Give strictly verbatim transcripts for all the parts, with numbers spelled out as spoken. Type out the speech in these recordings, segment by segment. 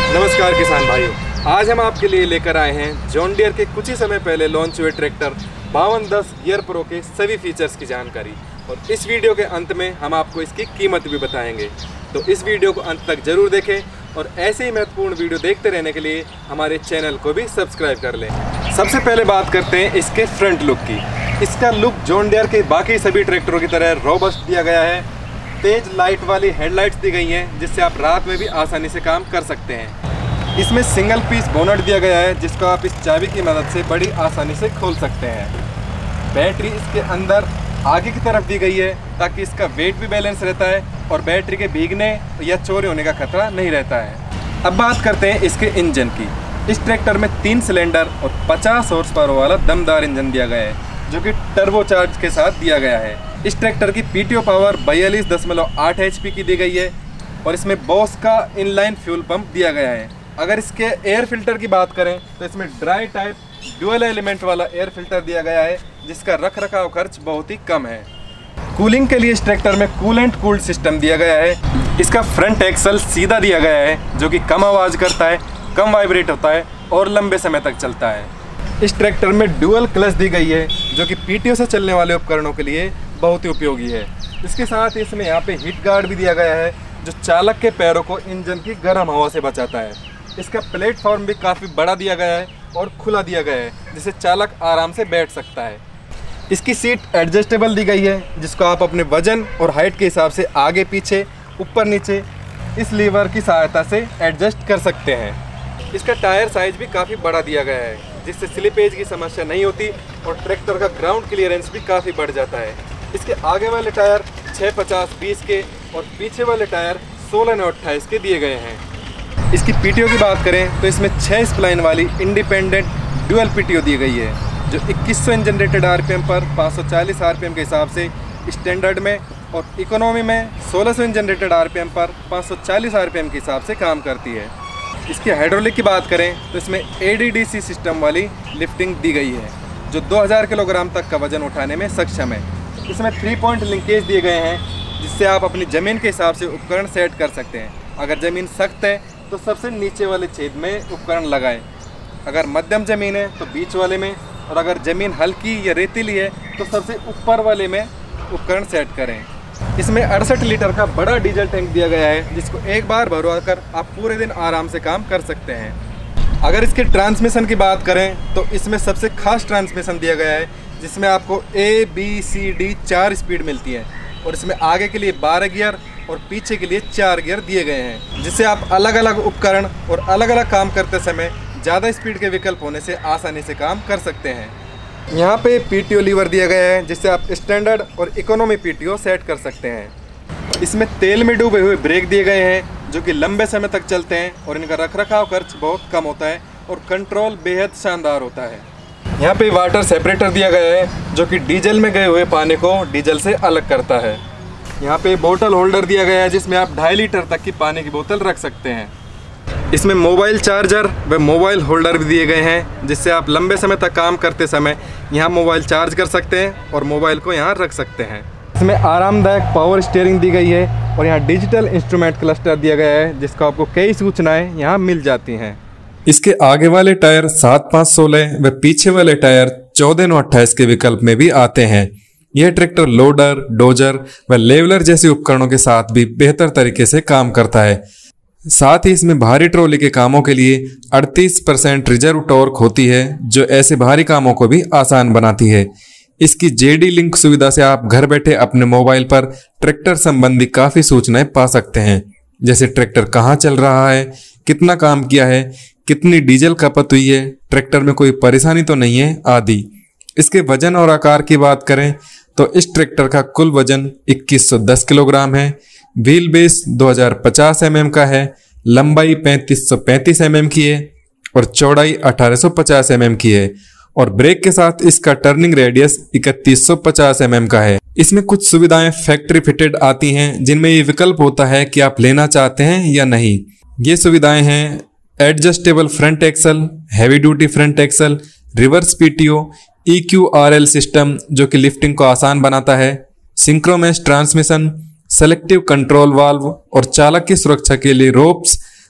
नमस्कार किसान भाइयों, आज हम आपके लिए लेकर आए हैं जॉन डियर के कुछ ही समय पहले लॉन्च हुए ट्रैक्टर बावन दस गियर प्रो के सभी फीचर्स की जानकारी। और इस वीडियो के अंत में हम आपको इसकी कीमत भी बताएंगे, तो इस वीडियो को अंत तक जरूर देखें और ऐसे ही महत्वपूर्ण वीडियो देखते रहने के लिए हमारे चैनल को भी सब्सक्राइब कर लें। सबसे पहले बात करते हैं इसके फ्रंट लुक की। इसका लुक जॉन डियर के बाकी सभी ट्रैक्टरों की तरह रोबस्ट दिया गया है। तेज लाइट वाली हेडलाइट्स दी गई हैं, जिससे आप रात में भी आसानी से काम कर सकते हैं। इसमें सिंगल पीस बोनट दिया गया है, जिसको आप इस चाबी की मदद से बड़ी आसानी से खोल सकते हैं। बैटरी इसके अंदर आगे की तरफ दी गई है, ताकि इसका वेट भी बैलेंस रहता है और बैटरी के भीगने या चोरी होने का खतरा नहीं रहता है। अब बात करते हैं इसके इंजन की। इस ट्रैक्टर में तीन सिलेंडर और पचास हॉर्स पावर वाला दमदार इंजन दिया गया है, जो कि टर्बोचार्ज के साथ दिया गया है। इस ट्रैक्टर की पीटीओ पावर बयालीस दशमलव आठ एच पी की दी गई है और इसमें बॉस का इनलाइन फ्यूल पंप दिया गया है। अगर इसके एयर फिल्टर की बात करें तो इसमें ड्राई टाइप ड्यूअल एलिमेंट वाला एयर फिल्टर दिया गया है, जिसका रख रखाव खर्च बहुत ही कम है। कूलिंग के लिए इस ट्रैक्टर में कूलेंट कूल्ड सिस्टम दिया गया है। इसका फ्रंट एक्सल सीधा दिया गया है, जो कि कम आवाज़ करता है, कम वाइब्रेट होता है और लंबे समय तक चलता है। इस ट्रैक्टर में डुअल क्लच दी गई है, जो कि पीटीओ से चलने वाले उपकरणों के लिए बहुत ही उपयोगी है। इसके साथ इसमें यहाँ पे हीट गार्ड भी दिया गया है, जो चालक के पैरों को इंजन की गर्म हवा से बचाता है। इसका प्लेटफॉर्म भी काफ़ी बड़ा दिया गया है और खुला दिया गया है, जिससे चालक आराम से बैठ सकता है। इसकी सीट एडजस्टेबल दी गई है, जिसको आप अपने वजन और हाइट के हिसाब से आगे पीछे ऊपर नीचे इस लीवर की सहायता से एडजस्ट कर सकते हैं। इसका टायर साइज भी काफ़ी बड़ा दिया गया है, जिससे स्लिपेज की समस्या नहीं होती और ट्रैक्टर का ग्राउंड क्लियरेंस भी काफ़ी बढ़ जाता है। इसके आगे वाले टायर छः पचास बीस के और पीछे वाले टायर सोलह नौ अट्ठाईस के दिए गए हैं। इसकी पीटीओ की बात करें तो इसमें छः स्प्लाइन वाली इंडिपेंडेंट ड्यूअल पीटीओ दी गई है, जो इक्कीस सौ इंजन रेटेड आरपीएम पर पाँच सौ चालीस आरपीएम के हिसाब से स्टैंडर्ड में और इकोनॉमी में सोलह सौ इंजन रेटेड आरपीएम पर पाँच सौ चालीस आरपीएम के हिसाब से काम करती है। इसकी हाइड्रोलिक की बात करें तो इसमें एडीडीसी सिस्टम वाली लिफ्टिंग दी गई है, जो दो हज़ार किलोग्राम तक का वजन उठाने में सक्षम है। इसमें थ्री पॉइंट लिंकेज दिए गए हैं, जिससे आप अपनी ज़मीन के हिसाब से उपकरण सेट कर सकते हैं। अगर ज़मीन सख्त है तो सबसे नीचे वाले छेद में उपकरण लगाएं, अगर मध्यम ज़मीन है तो बीच वाले में, और अगर ज़मीन हल्की या रेतीली है तो सबसे ऊपर वाले में उपकरण सेट करें। इसमें अड़सठ लीटर का बड़ा डीजल टैंक दिया गया है, जिसको एक बार भरवा कर आप पूरे दिन आराम से काम कर सकते हैं। अगर इसके ट्रांसमिशन की बात करें तो इसमें सबसे खास ट्रांसमिशन दिया गया है, जिसमें आपको ए बी सी डी चार स्पीड मिलती है और इसमें आगे के लिए बारह गियर और पीछे के लिए चार गियर दिए गए हैं, जिससे आप अलग अलग उपकरण और अलग अलग काम करते समय ज़्यादा स्पीड के विकल्प होने से आसानी से काम कर सकते हैं। यहाँ पे पीटीओ लीवर दिया गया है, जिससे आप स्टैंडर्ड और इकोनॉमी पीटीओ सेट कर सकते हैं। इसमें तेल में डूबे हुए ब्रेक दिए गए हैं, जो कि लंबे समय तक चलते हैं और इनका रखरखाव खर्च बहुत कम होता है और कंट्रोल बेहद शानदार होता है। यहाँ पे वाटर सेपरेटर दिया गया है, जो कि डीजल में गए हुए पानी को डीजल से अलग करता है। यहाँ पे बोतल होल्डर दिया गया है, जिसमें आप ढाई लीटर तक की पानी की बोतल रख सकते हैं। इसमें मोबाइल चार्जर व मोबाइल होल्डर भी दिए गए हैं, जिससे आप लंबे समय तक काम करते समय यहाँ मोबाइल चार्ज कर सकते हैं और मोबाइल को यहाँ रख सकते हैं। इसमें आरामदायक पावर स्टीयरिंग दी गई है और यहाँ डिजिटल इंस्ट्रूमेंट क्लस्टर दिया गया है, जिसका आपको कई सूचनाएं यहाँ मिल जाती हैं। इसके आगे वाले टायर सात पाँच सोलह व पीछे वाले टायर चौदह नौ अट्ठाईस के विकल्प में भी आते हैं। यह ट्रैक्टर लोडर, डोजर व लेवलर जैसे उपकरणों के साथ भी बेहतर तरीके से काम करता है। साथ ही इसमें भारी ट्रॉली के कामों के लिए अड़तीस परसेंट रिजर्व टॉर्क होती है, जो ऐसे भारी कामों को भी आसान बनाती है। इसकी जेडी लिंक सुविधा से आप घर बैठे अपने मोबाइल पर ट्रैक्टर संबंधी काफ़ी सूचनाएं पा सकते हैं, जैसे ट्रैक्टर कहाँ चल रहा है, कितना काम किया है, कितनी डीजल खपत हुई है, ट्रैक्टर में कोई परेशानी तो नहीं है आदि। इसके वजन और आकार की बात करें तो इस ट्रैक्टर का कुल वजन इक्कीस सौ दस किलोग्राम है, व्हील बेस दो हज़ार पचास एम एम का है, लंबाई पैंतीस सौ पैंतीस एम एम की है और चौड़ाई अठारह सौ पचास एम एम की है और ब्रेक के साथ इसका टर्निंग रेडियस इकतीस सौ पचास एम एम का है। इसमें कुछ सुविधाएं फैक्ट्री फिटेड आती हैं, जिनमें ये विकल्प होता है कि आप लेना चाहते हैं या नहीं। ये सुविधाएं हैं adjustable front axle, heavy duty front axle, reverse PTO, E Q R L system जो कि लिफ्टिंग को आसान बनाता है, synchromesh transmission, selective control valve और चालक की सुरक्षा के लिए रोप्स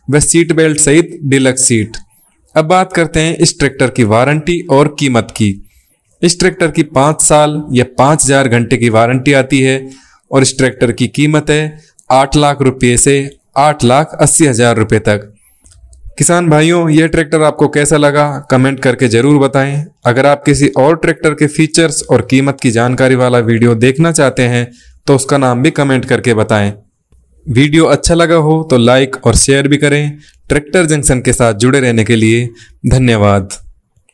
व सीट बेल्ट सहित डिलक्स सीट। अब बात करते हैं इस ट्रैक्टर की वारंटी और कीमत की। इस ट्रैक्टर की पाँच साल या पाँच हजार घंटे की वारंटी आती है और इस ट्रैक्टर की कीमत है आठ लाख रुपये से आठ लाख अस्सी हजार रुपये तक। किसान भाइयों, यह ट्रैक्टर आपको कैसा लगा कमेंट करके ज़रूर बताएं। अगर आप किसी और ट्रैक्टर के फीचर्स और कीमत की जानकारी वाला वीडियो देखना चाहते हैं तो उसका नाम भी कमेंट करके बताएं। वीडियो अच्छा लगा हो तो लाइक और शेयर भी करें। ट्रैक्टर जंक्शन के साथ जुड़े रहने के लिए धन्यवाद।